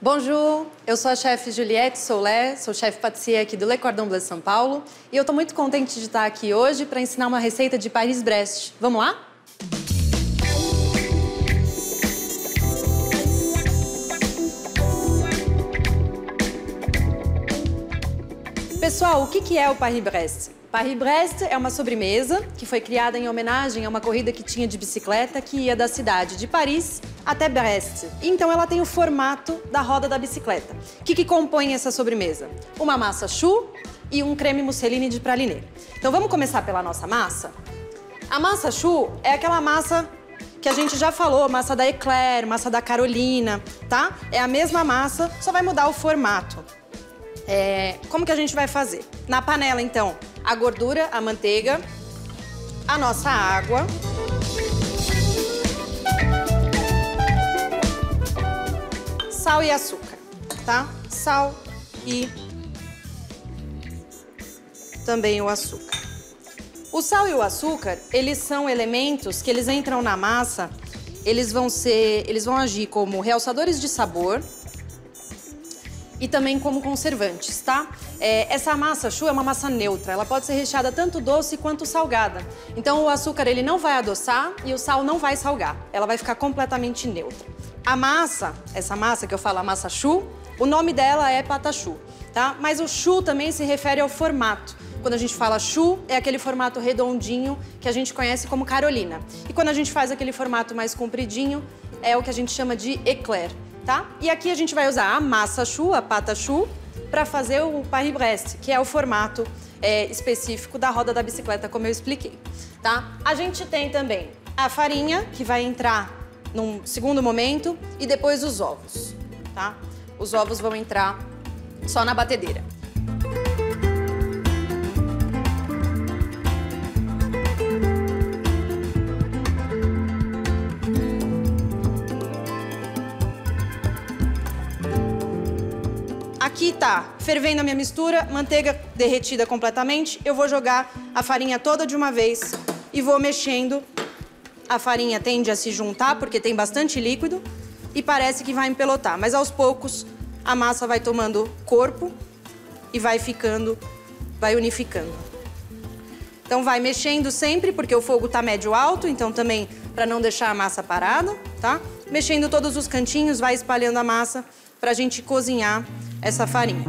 Bonjour, eu sou a chefe Juliette Soler, sou chefe patissier aqui do Le Cordon Bleu São Paulo e eu estou muito contente de estar aqui hoje para ensinar uma receita de Paris-Brest. Vamos lá? Pessoal, o que é o Paris-Brest? Paris-Brest é uma sobremesa que foi criada em homenagem a uma corrida que tinha de bicicleta que ia da cidade de Paris até Brest. Então ela tem o formato da roda da bicicleta. O que compõe essa sobremesa? Uma massa choux e um creme mousseline de praliné. Então vamos começar pela nossa massa? A massa choux é aquela massa que a gente já falou, massa da Eclair, massa da Carolina, tá? É a mesma massa, só vai mudar o formato. Como que a gente vai fazer? Na panela, então, a gordura, a manteiga, a nossa água, sal e açúcar, tá? Sal e também o açúcar. O sal e o açúcar, eles são elementos que eles entram na massa, eles vão agir como realçadores de sabor e também como conservantes, tá? Essa massa choux é uma massa neutra, ela pode ser recheada tanto doce quanto salgada. Então o açúcar ele não vai adoçar e o sal não vai salgar, ela vai ficar completamente neutra. A massa, essa massa que eu falo, a massa choux, o nome dela é pata choux, tá? Mas o choux também se refere ao formato. Quando a gente fala choux, é aquele formato redondinho que a gente conhece como Carolina. E quando a gente faz aquele formato mais compridinho, é o que a gente chama de Eclair. Tá? E aqui a gente vai usar a massa choux, a pata choux, para fazer o Paris-Brest, que é o formato específico da roda da bicicleta, como eu expliquei. Tá? A gente tem também a farinha, que vai entrar num segundo momento, e depois os ovos. Tá? Os ovos vão entrar só na batedeira. Aqui tá fervendo a minha mistura, manteiga derretida completamente. Eu vou jogar a farinha toda de uma vez e vou mexendo. A farinha tende a se juntar porque tem bastante líquido e parece que vai empelotar. Mas aos poucos a massa vai tomando corpo e vai unificando. Então vai mexendo sempre porque o fogo tá médio-alto, então também para não deixar a massa parada, tá? Mexendo todos os cantinhos, vai espalhando a massa pra gente cozinhar essa farinha.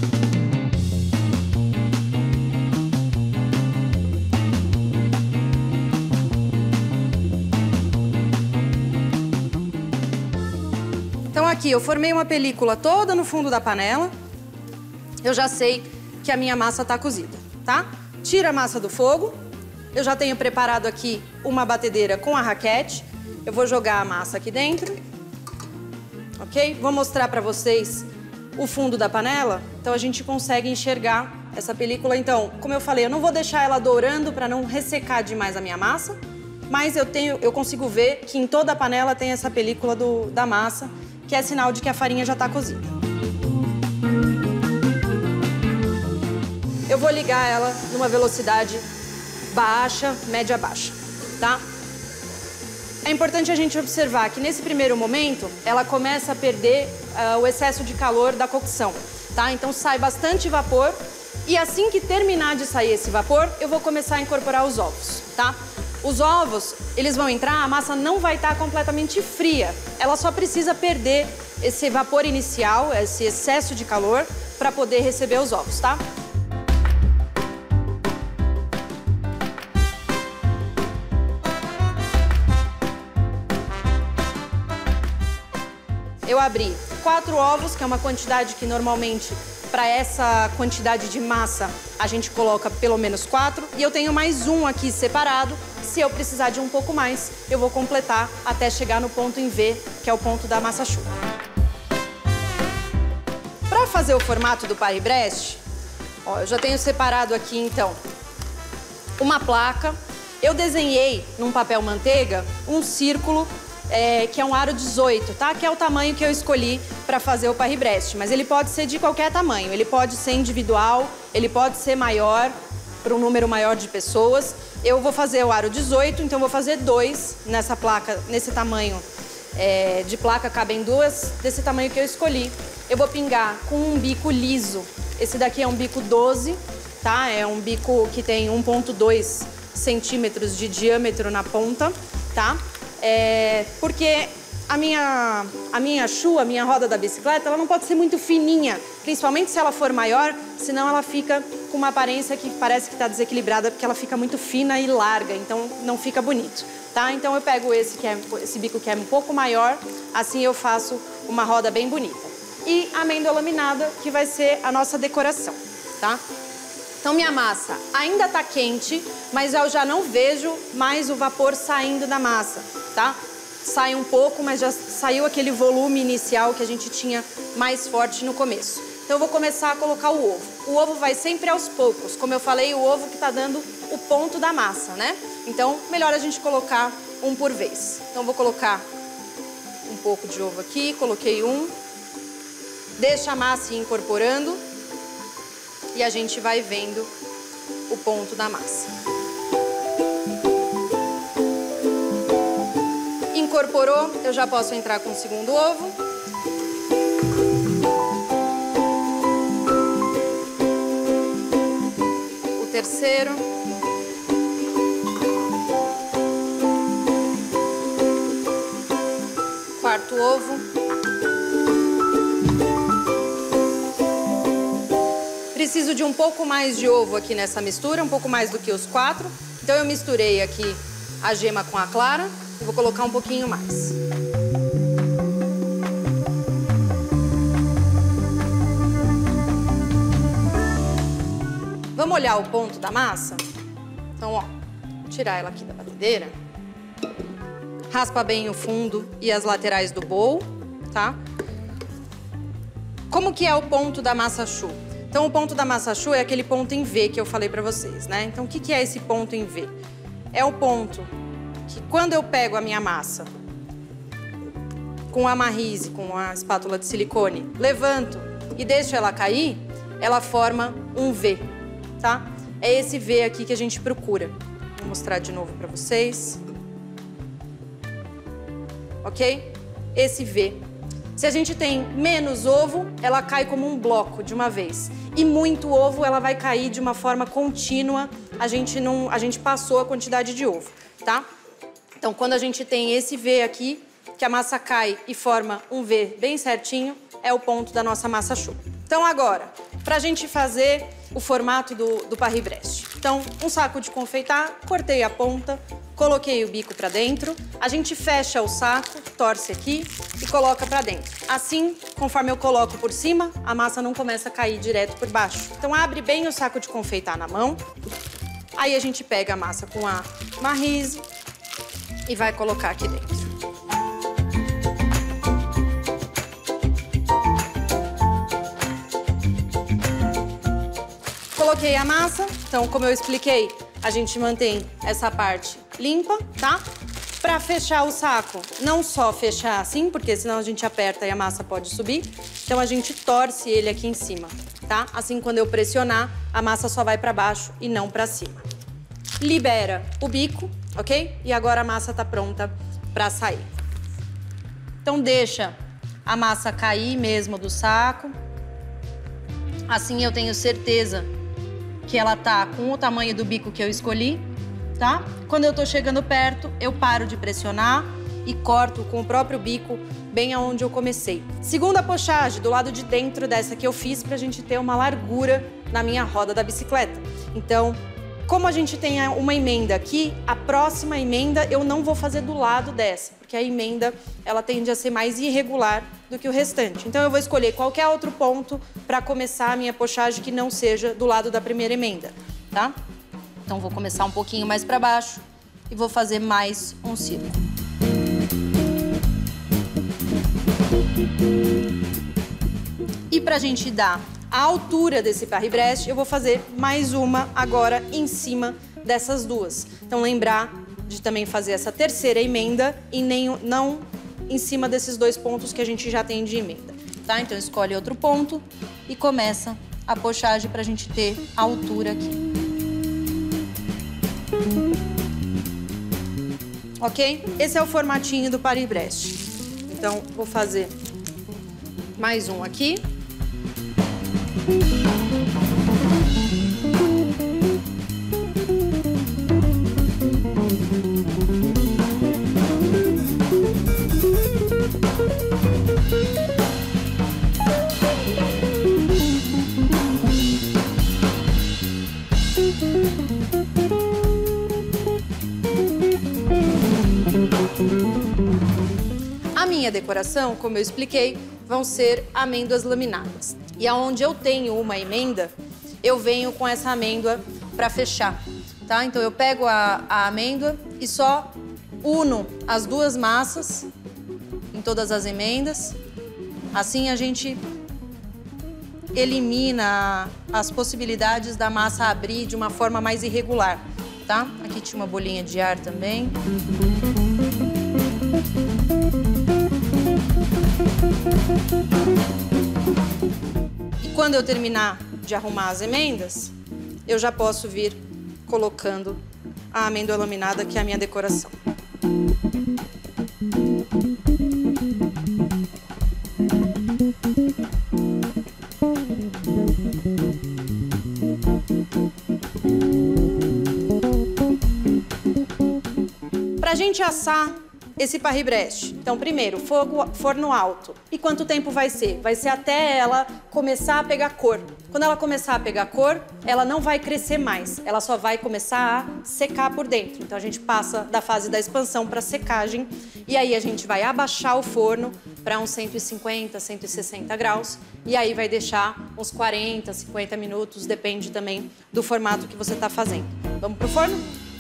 Então aqui eu formei uma película toda no fundo da panela. Eu já sei que a minha massa tá cozida, tá? Tira a massa do fogo. Eu já tenho preparado aqui uma batedeira com a raquete. Eu vou jogar a massa aqui dentro. Ok? Vou mostrar pra vocês o fundo da panela, então a gente consegue enxergar essa película. Então, como eu falei, eu não vou deixar ela dourando para não ressecar demais a minha massa, mas eu consigo ver que em toda a panela tem essa película da massa, que é sinal de que a farinha já está cozida. Eu vou ligar ela numa velocidade baixa, média-baixa, tá? É importante a gente observar que nesse primeiro momento ela começa a perder o excesso de calor da cocção, tá? Então sai bastante vapor e assim que terminar de sair esse vapor, eu vou começar a incorporar os ovos, tá? Os ovos, eles vão entrar, a massa não vai estar completamente fria, ela só precisa perder esse vapor inicial, esse excesso de calor, para poder receber os ovos, tá? Eu abri 4 ovos, que é uma quantidade que normalmente, para essa quantidade de massa, a gente coloca pelo menos 4. E eu tenho mais um aqui separado. Se eu precisar de um pouco mais, eu vou completar até chegar no ponto em V, que é o ponto da massa choux. Para fazer o formato do Paris-Brest, eu já tenho separado aqui, então, uma placa. Eu desenhei, num papel manteiga, um círculo que é um aro 18, tá? Que é o tamanho que eu escolhi para fazer o Paris-Brest. Mas ele pode ser de qualquer tamanho. Ele pode ser individual, ele pode ser maior, para um número maior de pessoas. Eu vou fazer o aro 18, então vou fazer 2 nessa placa, nesse tamanho de placa, cabem duas desse tamanho que eu escolhi. Eu vou pingar com um bico liso. Esse daqui é um bico 12, tá? É um bico que tem 1,2 centímetros de diâmetro na ponta, tá? Porque a minha shoe, a minha roda da bicicleta, ela não pode ser muito fininha, principalmente se ela for maior, senão ela fica com uma aparência que parece que está desequilibrada, porque ela fica muito fina e larga, então não fica bonito, tá? Então eu pego esse bico que é um pouco maior, assim eu faço uma roda bem bonita. E amêndoa laminada, que vai ser a nossa decoração, tá? Então minha massa ainda tá quente, mas eu já não vejo mais o vapor saindo da massa, tá? Sai um pouco, mas já saiu aquele volume inicial que a gente tinha mais forte no começo. Então eu vou começar a colocar o ovo. O ovo vai sempre aos poucos. Como eu falei, o ovo que tá dando o ponto da massa, né? Então, melhor a gente colocar um por vez. Então, vou colocar um pouco de ovo aqui, coloquei um. Deixa a massa ir incorporando e a gente vai vendo o ponto da massa. Incorporou, eu já posso entrar com o segundo ovo. O terceiro. Quarto ovo. Preciso de um pouco mais de ovo aqui nessa mistura, um pouco mais do que os 4. Então eu misturei aqui a gema com a clara e vou colocar um pouquinho mais. Vamos olhar o ponto da massa? Então, ó, vou tirar ela aqui da batedeira. Raspa bem o fundo e as laterais do bowl, tá? Como que é o ponto da massa choux? Então, o ponto da massa choux é aquele ponto em V que eu falei pra vocês, né? Então, o que é esse ponto em V? É o ponto que quando eu pego a minha massa com a marrise, com a espátula de silicone, levanto e deixo ela cair, ela forma um V, tá? É esse V aqui que a gente procura. Vou mostrar de novo pra vocês. Ok? Esse V. Se a gente tem menos ovo, ela cai como um bloco de uma vez. E muito ovo, ela vai cair de uma forma contínua. A gente passou a quantidade de ovo, tá? Então, quando a gente tem esse V aqui, que a massa cai e forma um V bem certinho, é o ponto da nossa massa choux. Então, agora, pra gente fazer o formato do Paris-Brest. Então, um saco de confeitar, cortei a ponta, coloquei o bico pra dentro, a gente fecha o saco, torce aqui e coloca pra dentro. Assim, conforme eu coloco por cima, a massa não começa a cair direto por baixo. Então, abre bem o saco de confeitar na mão, aí a gente pega a massa com a marrise e vai colocar aqui dentro. Coloquei a massa, então, como eu expliquei, a gente mantém essa parte limpa, tá? Pra fechar o saco, não só fechar assim, porque senão a gente aperta e a massa pode subir. Então, a gente torce ele aqui em cima, tá? Assim, quando eu pressionar, a massa só vai pra baixo e não pra cima. Libera o bico, ok? E agora a massa tá pronta pra sair. Então, deixa a massa cair mesmo do saco. Assim, eu tenho certeza que ela tá com o tamanho do bico que eu escolhi, tá? Quando eu tô chegando perto, eu paro de pressionar e corto com o próprio bico bem aonde eu comecei. Segunda pochagem, do lado de dentro dessa que eu fiz pra gente ter uma largura na minha roda da bicicleta. Então, como a gente tem uma emenda aqui, a próxima emenda eu não vou fazer do lado dessa, porque a emenda, ela tende a ser mais irregular do que o restante. Então, eu vou escolher qualquer outro ponto para começar a minha pochagem que não seja do lado da primeira emenda, tá? Então, vou começar um pouquinho mais para baixo e vou fazer mais um círculo. E pra gente dar a altura desse Paris-Brest, eu vou fazer mais uma agora em cima dessas duas. Então, lembrar de também fazer essa terceira emenda e não em cima desses dois pontos que a gente já tem de emenda, tá? Então, escolhe outro ponto e começa a pochagem pra gente ter a altura aqui. Ok? Esse é o formatinho do Paris-Brest. Então, vou fazer mais um aqui. A minha decoração, como eu expliquei, vão ser amêndoas laminadas. E aonde eu tenho uma emenda, eu venho com essa amêndoa para fechar, tá? Então eu pego a amêndoa e só uno as duas massas em todas as emendas. Assim a gente elimina as possibilidades da massa abrir de uma forma mais irregular, tá? Aqui tinha uma bolinha de ar também. E quando eu terminar de arrumar as emendas, eu já posso vir colocando a amêndoa laminada, que é a minha decoração. Pra gente assar esse Paris-Brest, então primeiro, forno alto. E quanto tempo vai ser? Vai ser até ela começar a pegar cor. Quando ela começar a pegar cor, ela não vai crescer mais, ela só vai começar a secar por dentro. Então a gente passa da fase da expansão para secagem e aí a gente vai abaixar o forno para uns 150, 160 graus e aí vai deixar uns 40, 50 minutos, depende também do formato que você está fazendo. Vamos pro forno?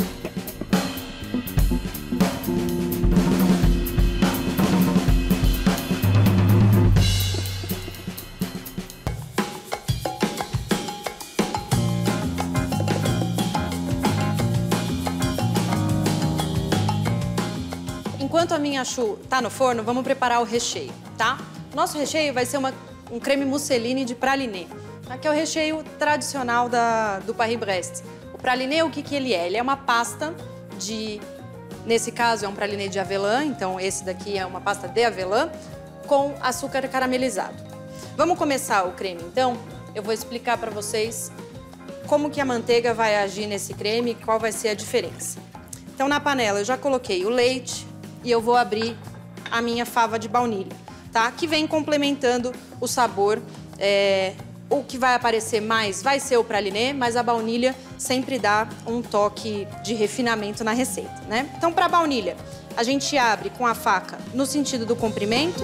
Enquanto a minha choux tá no forno, vamos preparar o recheio, tá? O nosso recheio vai ser um creme mousseline de praliné, tá? Que é o recheio tradicional do Paris-Brest. O praliné, o que ele é? Ele é uma pasta de... Nesse caso, é um praliné de avelã, então esse daqui é uma pasta de avelã com açúcar caramelizado. Vamos começar o creme, então? Eu vou explicar para vocês como que a manteiga vai agir nesse creme e qual vai ser a diferença. Então, na panela, eu já coloquei o leite, e eu vou abrir a minha fava de baunilha, tá? Que vem complementando o sabor. O que vai aparecer mais vai ser o praliné, mas a baunilha sempre dá um toque de refinamento na receita, né? Então, para a baunilha, a gente abre com a faca no sentido do comprimento,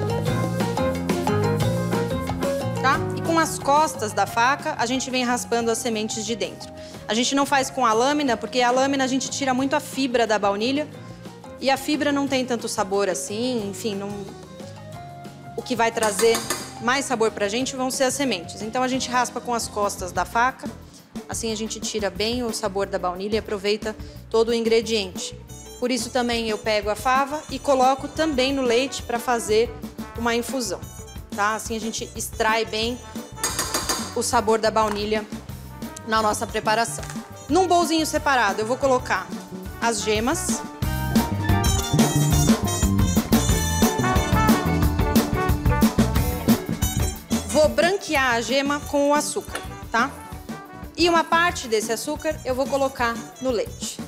tá? E com as costas da faca, a gente vem raspando as sementes de dentro. A gente não faz com a lâmina, porque a lâmina a gente tira muito a fibra da baunilha, e a fibra não tem tanto sabor assim, enfim, o que vai trazer mais sabor pra gente vão ser as sementes. Então a gente raspa com as costas da faca, assim a gente tira bem o sabor da baunilha e aproveita todo o ingrediente. Por isso também eu pego a fava e coloco também no leite para fazer uma infusão, tá? Assim a gente extrai bem o sabor da baunilha na nossa preparação. Num bolzinho separado eu vou colocar as gemas. Vou branquear a gema com o açúcar, tá? E uma parte desse açúcar eu vou colocar no leite.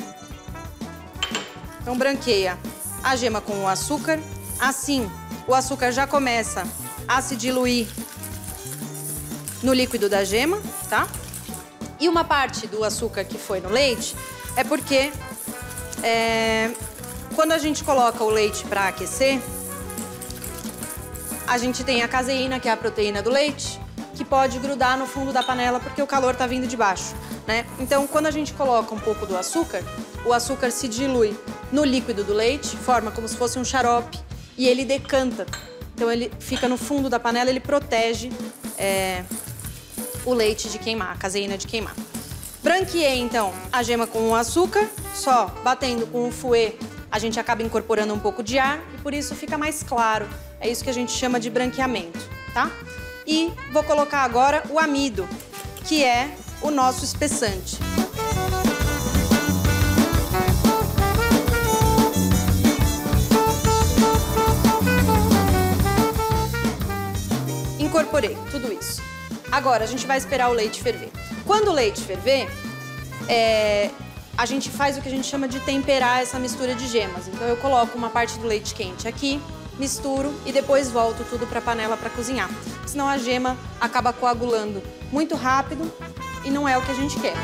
Então branqueia a gema com o açúcar. Assim, o açúcar já começa a se diluir no líquido da gema, tá? E uma parte do açúcar que foi no leite é porque quando a gente coloca o leite para aquecer, a gente tem a caseína, que é a proteína do leite, que pode grudar no fundo da panela porque o calor tá vindo de baixo, né? Então, quando a gente coloca um pouco do açúcar, o açúcar se dilui no líquido do leite, forma como se fosse um xarope e ele decanta. Então, ele fica no fundo da panela, ele protege o leite de queimar, a caseína de queimar. Branqueei, então, a gema com o açúcar, só batendo com o fouet, a gente acaba incorporando um pouco de ar e por isso fica mais claro. É isso que a gente chama de branqueamento, tá? E vou colocar agora o amido, que é o nosso espessante. Incorporei tudo isso. Agora, a gente vai esperar o leite ferver. Quando o leite ferver, a gente faz o que a gente chama de temperar essa mistura de gemas. Então, eu coloco uma parte do leite quente aqui, misturo e depois volto tudo para a panela para cozinhar. Senão a gema acaba coagulando muito rápido e não é o que a gente quer.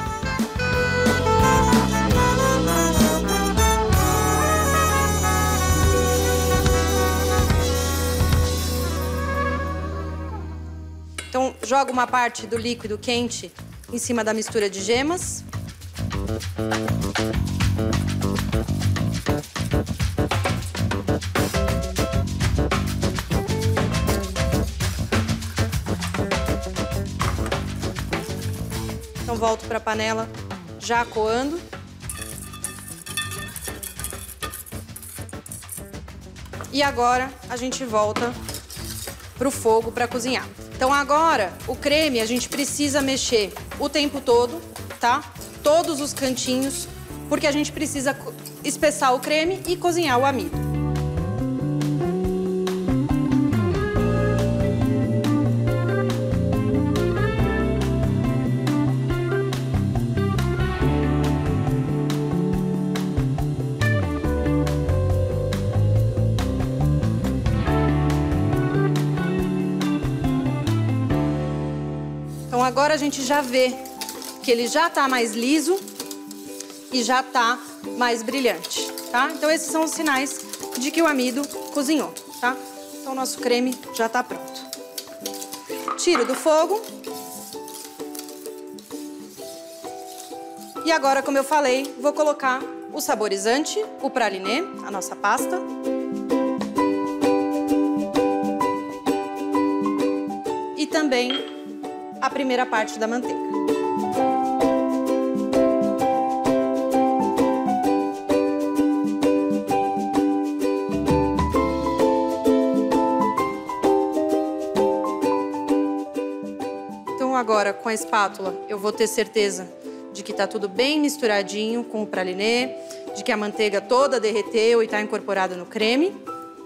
Então, jogo uma parte do líquido quente em cima da mistura de gemas. Então, volto para a panela já coando. E agora a gente volta para o fogo para cozinhar. Então agora, o creme a gente precisa mexer o tempo todo, tá? Todos os cantinhos, porque a gente precisa espessar o creme e cozinhar o amido. Então agora a gente já vê que ele já tá mais liso e já tá mais brilhante, tá? Então esses são os sinais de que o amido cozinhou, tá? Então o nosso creme já tá pronto. Tiro do fogo. E agora, como eu falei, vou colocar o saborizante, o pralinê, a nossa pasta. E também a primeira parte da manteiga. Então agora, com a espátula, eu vou ter certeza de que tá tudo bem misturadinho com o pralinê, de que a manteiga toda derreteu e tá incorporada no creme.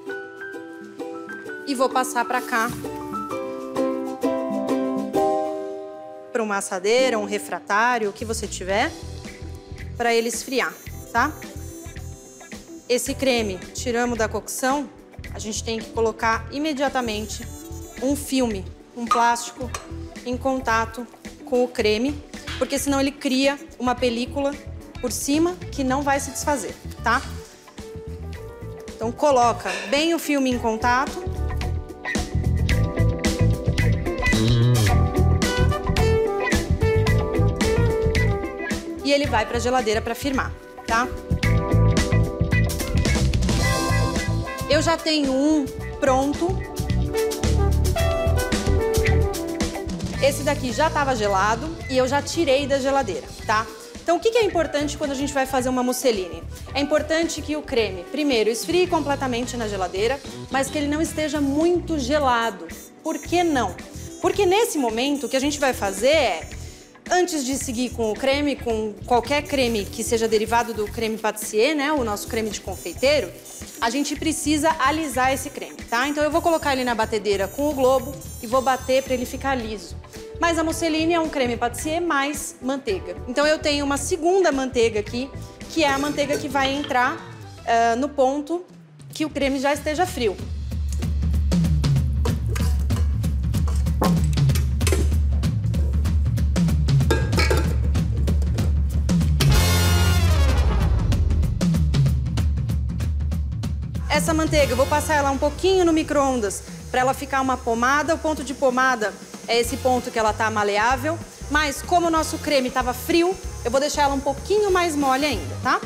E vou passar para cá, para uma assadeira, um refratário, o que você tiver, para ele esfriar, tá? Esse creme, tiramos da cocção, a gente tem que colocar imediatamente um filme, um plástico em contato com o creme, porque senão ele cria uma película por cima que não vai se desfazer, tá? Então coloca bem o filme em contato. E ele vai para a geladeira para firmar, tá? Eu já tenho um pronto. Esse daqui já estava gelado e eu já tirei da geladeira, tá? Então, o que é importante quando a gente vai fazer uma musseline? É importante que o creme, primeiro, esfrie completamente na geladeira, mas que ele não esteja muito gelado. Por que não? Porque nesse momento, o que a gente vai fazer é, antes de seguir com o creme, com qualquer creme que seja derivado do creme pâtissier, né, o nosso creme de confeiteiro, a gente precisa alisar esse creme, tá? Então eu vou colocar ele na batedeira com o globo e vou bater para ele ficar liso. Mas a musseline é um creme pâtissier mais manteiga. Então eu tenho uma segunda manteiga aqui, que é a manteiga que vai entrar no ponto que o creme já esteja frio. Essa manteiga, eu vou passar ela um pouquinho no micro-ondas para ela ficar uma pomada. O ponto de pomada é esse ponto que ela tá maleável. Mas como o nosso creme estava frio, eu vou deixar ela um pouquinho mais mole ainda, tá?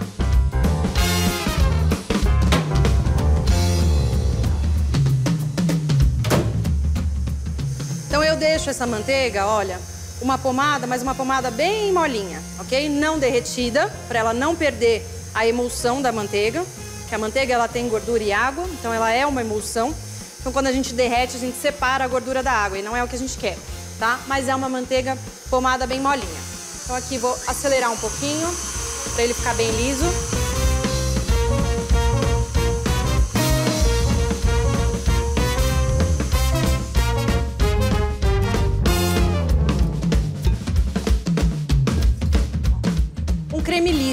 Então eu deixo essa manteiga, olha, uma pomada, mas uma pomada bem molinha, ok? Não derretida, para ela não perder a emulsão da manteiga. Que a manteiga ela tem gordura e água, então ela é uma emulsão. Então quando a gente derrete, a gente separa a gordura da água e não é o que a gente quer, tá? Mas é uma manteiga pomada bem molinha. Então aqui vou acelerar um pouquinho para ele ficar bem liso.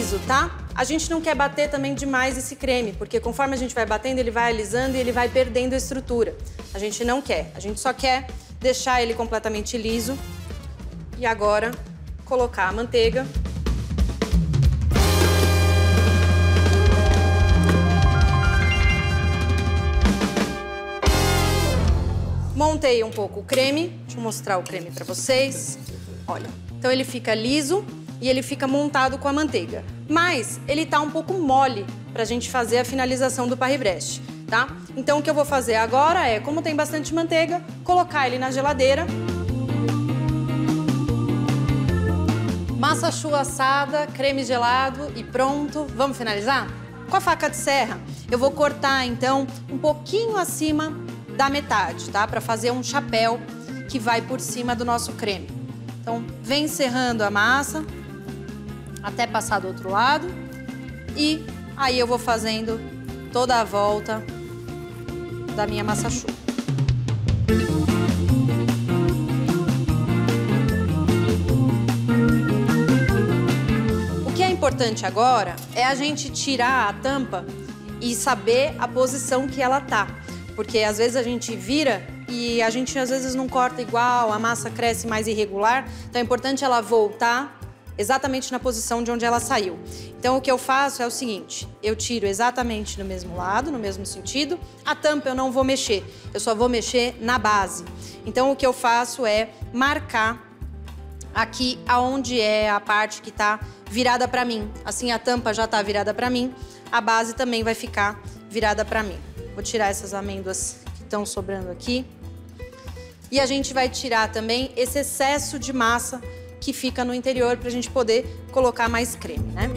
liso, tá? A gente não quer bater também demais esse creme, porque conforme a gente vai batendo, ele vai alisando e ele vai perdendo a estrutura. A gente não quer, a gente só quer deixar ele completamente liso. E agora, colocar a manteiga. Montei um pouco o creme, deixa eu mostrar o creme pra vocês. Olha, então ele fica liso e ele fica montado com a manteiga. Mas ele tá um pouco mole pra gente fazer a finalização do Paris-Brest, tá? Então o que eu vou fazer agora é, como tem bastante manteiga, colocar ele na geladeira. Massa choux assada, creme gelado e pronto. Vamos finalizar? Com a faca de serra, eu vou cortar então um pouquinho acima da metade, tá? Para fazer um chapéu que vai por cima do nosso creme. Então, vem serrando a massa até passar do outro lado e aí eu vou fazendo toda a volta da minha massa choux. O que é importante agora é a gente tirar a tampa e saber a posição que ela tá. Porque às vezes a gente vira e a gente às vezes não corta igual, a massa cresce mais irregular. Então é importante ela voltar exatamente na posição de onde ela saiu. Então o que eu faço é o seguinte, eu tiro exatamente no mesmo lado, no mesmo sentido. A tampa eu não vou mexer, eu só vou mexer na base. Então o que eu faço é marcar aqui aonde é a parte que tá virada pra mim. Assim a tampa já tá virada pra mim, a base também vai ficar virada pra mim. Vou tirar essas amêndoas que estão sobrando aqui. E a gente vai tirar também esse excesso de massa que fica no interior para a gente poder colocar mais creme, né?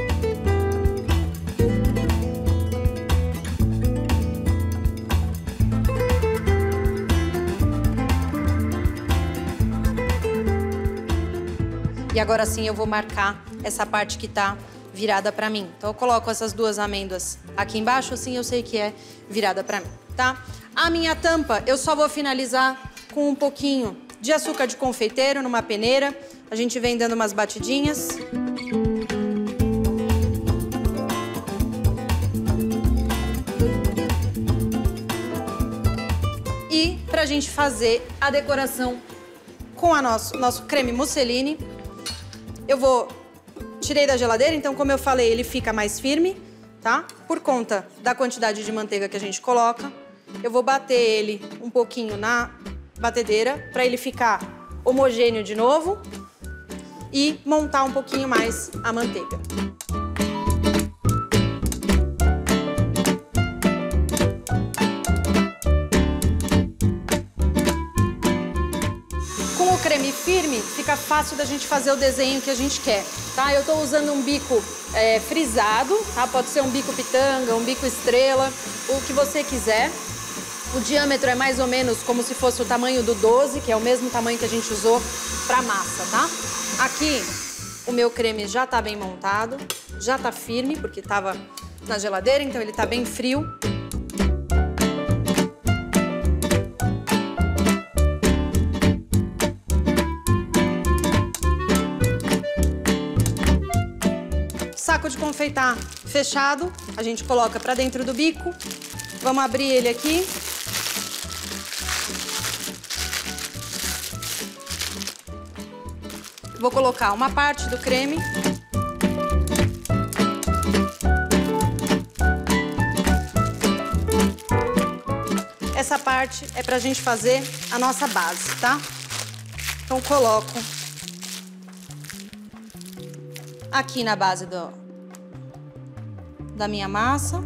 E agora sim eu vou marcar essa parte que tá virada pra mim. Então eu coloco essas duas amêndoas aqui embaixo, assim eu sei que é virada pra mim, tá? A minha tampa eu só vou finalizar com um pouquinho de açúcar de confeiteiro numa peneira. A gente vem dando umas batidinhas. E pra gente fazer a decoração com a nosso creme mousseline, eu tirei da geladeira, então, como eu falei, ele fica mais firme, tá? Por conta da quantidade de manteiga que a gente coloca, eu vou bater ele um pouquinho na batedeira para ele ficar homogêneo de novo e montar um pouquinho mais a manteiga. Com o creme firme, fica fácil da gente fazer o desenho que a gente quer, tá? Eu tô usando um bico frisado, tá? Pode ser um bico pitanga, um bico estrela, o que você quiser. O diâmetro é mais ou menos como se fosse o tamanho do 12, que é o mesmo tamanho que a gente usou pra massa, tá? Aqui, o meu creme já tá bem montado, já tá firme, porque tava na geladeira, então ele tá bem frio. Saco de confeitar fechado, a gente coloca pra dentro do bico. Vamos abrir ele aqui. Vou colocar uma parte do creme. Essa parte é pra gente fazer a nossa base, tá? Então coloco aqui na base da minha massa.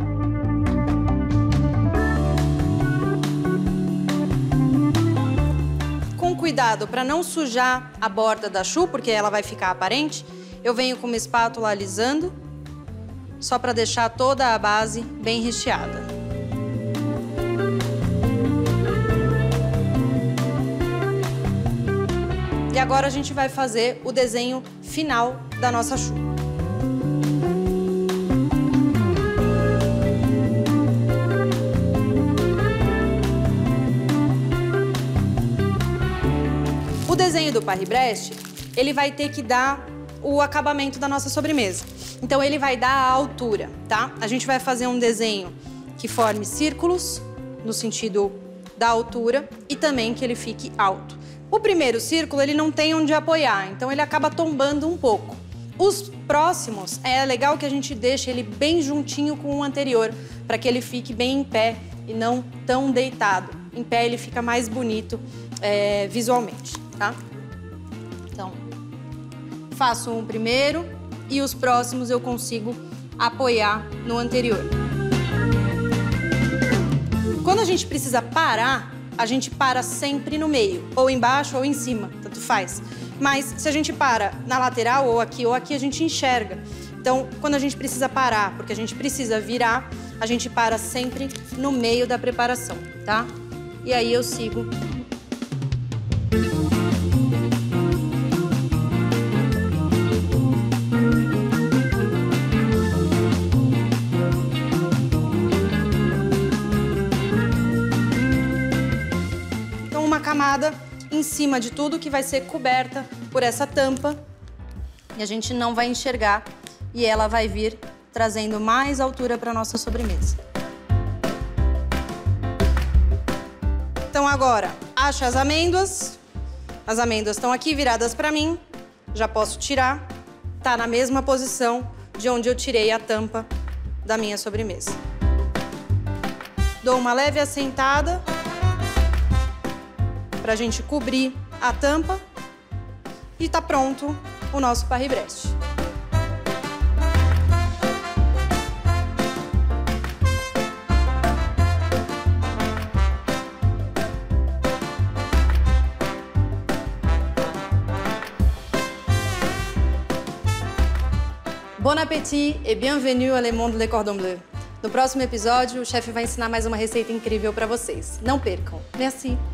Cuidado para não sujar a borda da choux, porque ela vai ficar aparente. Eu venho com uma espátula alisando, só para deixar toda a base bem recheada. E agora a gente vai fazer o desenho final da nossa choux. O desenho do Paris-Brest, ele vai ter que dar o acabamento da nossa sobremesa. Então ele vai dar a altura, tá? A gente vai fazer um desenho que forme círculos, no sentido da altura, e também que ele fique alto. O primeiro círculo, ele não tem onde apoiar, então ele acaba tombando um pouco. Os próximos, é legal que a gente deixe ele bem juntinho com o anterior, para que ele fique bem em pé e não tão deitado. Em pé ele fica mais bonito visualmente, tá? Então, faço um primeiro e os próximos eu consigo apoiar no anterior. Quando a gente precisa parar, a gente para sempre no meio, ou embaixo ou em cima, tanto faz. Mas se a gente para na lateral, ou aqui, a gente enxerga. Então, quando a gente precisa parar, porque a gente precisa virar, a gente para sempre no meio da preparação, tá? E aí eu sigo. Então, uma camada em cima de tudo que vai ser coberta por essa tampa e a gente não vai enxergar e ela vai vir trazendo mais altura para nossa sobremesa. Então agora, acho as amêndoas estão aqui viradas para mim, já posso tirar, tá na mesma posição de onde eu tirei a tampa da minha sobremesa. Dou uma leve assentada pra gente cobrir a tampa e tá pronto o nosso Paris-Brest. Bon appétit et bienvenue à Le Monde Le Cordon Bleu. No próximo episódio, o chefe vai ensinar mais uma receita incrível para vocês. Não percam. Merci!